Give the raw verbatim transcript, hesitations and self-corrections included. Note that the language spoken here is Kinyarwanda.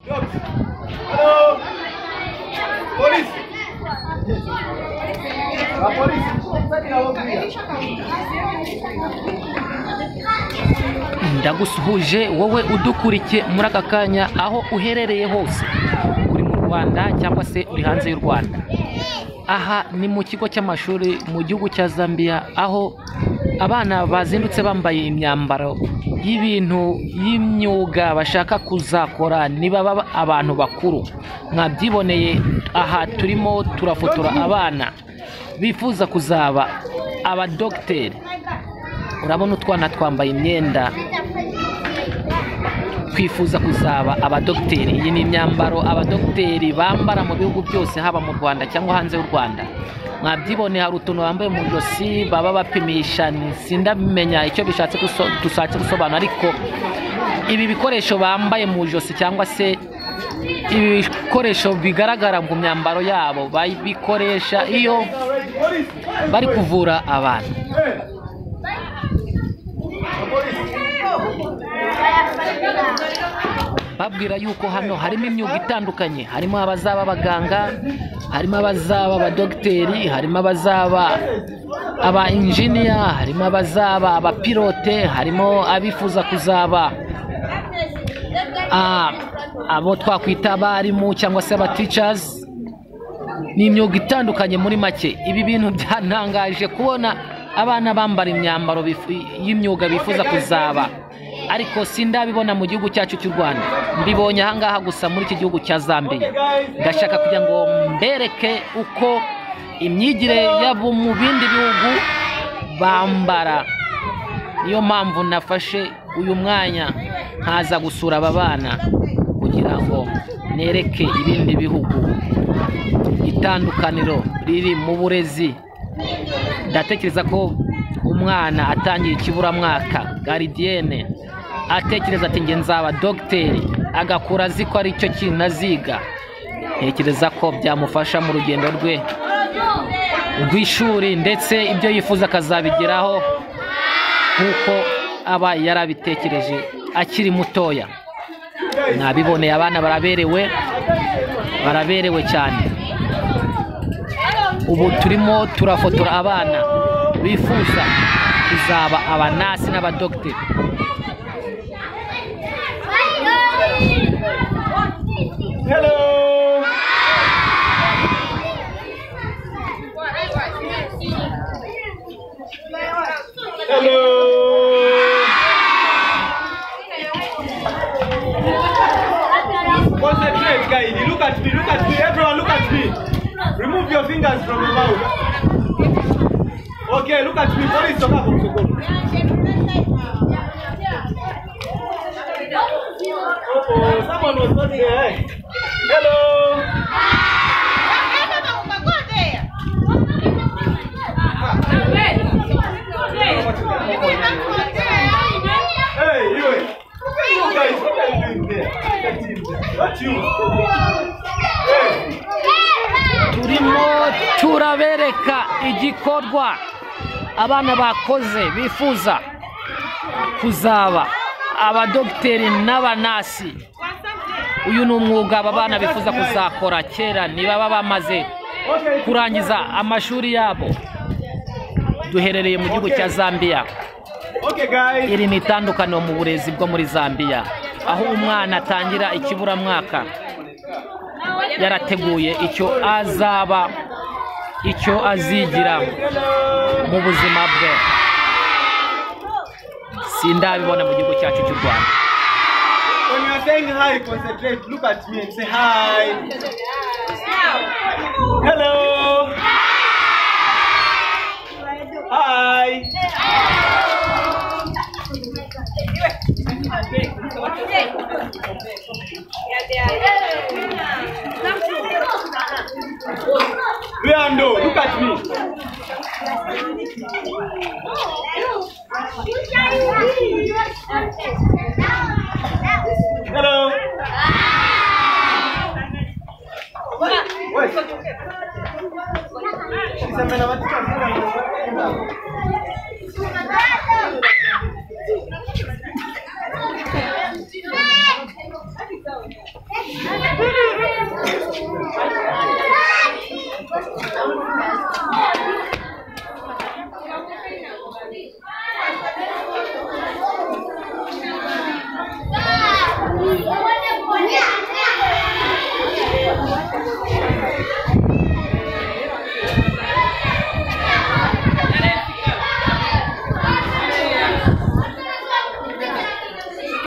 Hello. Police. Ah, police. Ndagusuhuje wowe udukurikiye muri aka kanya aho uherereye hose, uri mu Rwanda cyangwa se uri hanze y'u Rwanda. Aha ni mu kigo cy'amashuri mu gihugu cya Zambia, aho abana bazindutse bambaye imyambaro y'ibintu y'imyuga bashaka kuzakora niba baba abantu bakuru. Mwabyiboneye aha turimo turafotora abana bifuza kuzaba abadogiteri. Urabona utwana twambaye imyenda twifuza kuzaba abadogiteri. Iyi ni imyambaro abadogiteri bambara mu bihugu byose, haba mu Rwanda cyangwa hanze y'u Rwanda. Mwabyibone hari utuntu bambaye mu josi baba bapimisha, sindabimenya icyo bishatse dushatse gusobanura, ariko ibi bikoresho bambaye mu josi cyangwa se ibi bikoresho bigaragara mu myambaro yabo babikoresha iyo bari kuvura abantu. Babwira yuko hano harimo imyuga itandukanye, harimo abazaba abaganga, harimo abazaba abadogiteri, harimo abazaba aba engineer, harimo abazaba abapilote, harimo abifuza kuzaba abo twakwita abarimu cyangwa se aba teachers. Ni imyuga itandukanye muri make. Ibi bintu byantangaje kubona abana bambara imyambaro y'imyuga bifuza kuzaba, ariko sindabibona mu gihugu cyacu cy'u Rwanda. Mbibonye ahangaha gusa muri iki gihugu cya Zambia. Ndashaka kugira ngo mbereke uko imyigire yabo mu bindi bihugu bambara. Niyo mpamvu nafashe uyu mwanya nkaza gusura aba bana kugira ngo nereke ibindi bihugu itandukaniro riri mu burezi. Ndatekereza ko umwana atangiye ikiburamwaka gardienne atekereza ati nge nzaba dogiteri, agakura azi ko ari cyo kintu aziga. Ntekereza ko byamufasha mu rugendo rwe rw'ishuri, ndetse ibyo yifuza akazabigeraho nk'uko aba yarabitekereje akiri mutoya. Mwabiboneye abana baraberewe, baraberewe cyane. Ubu turimo turafotora abana bifuza kuzaba abanasi n'abadogiteri. Hello. Hello. Concentrate, guys. Look at me. Look at me. Everyone, look at me. Remove your fingers from your mouth. Okay, look at me. Police, talk about oh, someone was not there. Hello. Hey, you. Guys, what are you doing there? That's you. Hey. Turimo turabereka igikorwa abana bakoze bifuza kuzaba abadogiteri n'abanasi. Uyu ni umwuga aba bana bifuza kuzakora kera niba bamaze kurangiza amashuri yabo. Duherereye mu gihugu cya Zambia. Iri ni itandukaniro mu burezi bwo muri Zambia, aho umwana atangira ikiburamwaka yarateguye icyo azaba, icyo azigira mu buzima bwe. Sindabibona mu gihugu cyacu cy'u Rwanda. When you are saying hi, concentrate. Look at me and say hi. Hello. Hi. Leandro, look at me. Hello. Wait. She's a